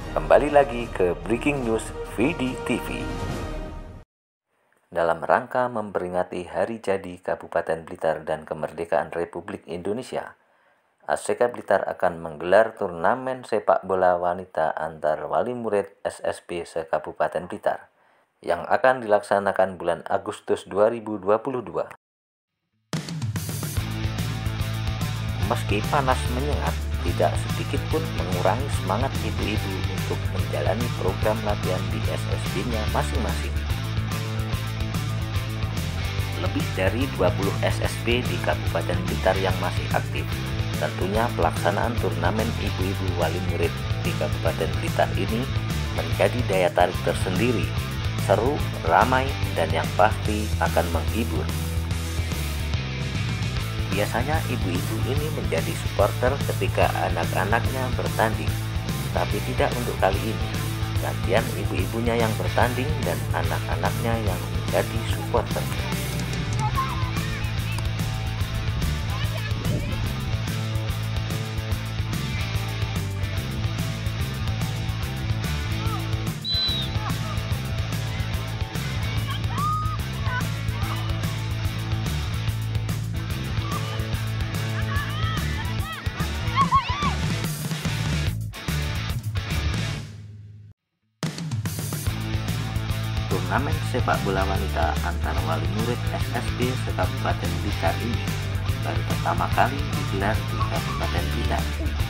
Kembali lagi ke Breaking News VD TV. Dalam rangka memperingati Hari Jadi Kabupaten Blitar dan Kemerdekaan Republik Indonesia, ASEKA Blitar akan menggelar turnamen sepak bola wanita antar wali murid SSB se-Kabupaten Blitar yang akan dilaksanakan bulan Agustus 2022. Meski panas menyengat, tidak sedikit pun mengurangi semangat ibu-ibu untuk menjalani program latihan di SSB-nya masing-masing. Lebih dari 20 SSB di Kabupaten Blitar yang masih aktif. Tentunya pelaksanaan turnamen ibu-ibu wali murid di Kabupaten Blitar ini menjadi daya tarik tersendiri, seru, ramai, dan yang pasti akan menghibur. Biasanya ibu-ibu ini menjadi supporter ketika anak-anaknya bertanding, tapi tidak untuk kali ini. Gantian ibu-ibunya yang bertanding dan anak-anaknya yang menjadi supporter. Turnamen sepak bola wanita antar wali murid SSB se-Kabupaten Blitar ini baru pertama kali digelar di Kabupaten Blitar.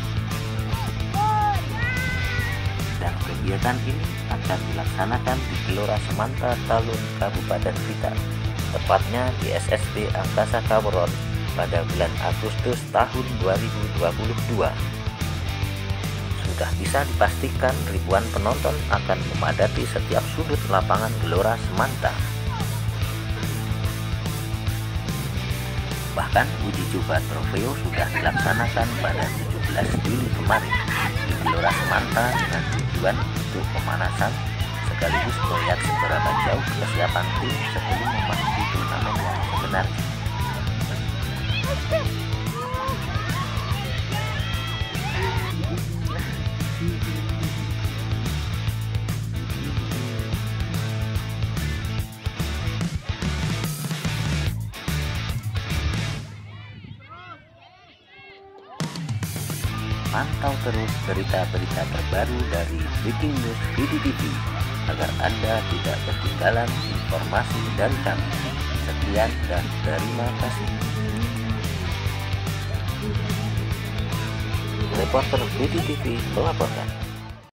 Dan kegiatan ini akan dilaksanakan di Gelora Semanta Talun, Kabupaten Blitar, tepatnya di SSB Angkasa Kaweron pada bulan Agustus tahun 2022. Sudah bisa dipastikan ribuan penonton akan memadati setiap sudut lapangan Gelora Semanta. Bahkan uji coba trofeo sudah dilaksanakan pada 17 Juli kemarin di Gelora Semanta dengan tujuan untuk pemanasan sekaligus melihat seberapa jauh kesiapan tim sebelum memasuki turnamen yang sebenarnya. Pantau terus berita-berita terbaru dari Breaking News VD TV agar Anda tidak ketinggalan informasi dari kami. Sekian dan terima kasih. Reporter VD TV melaporkan.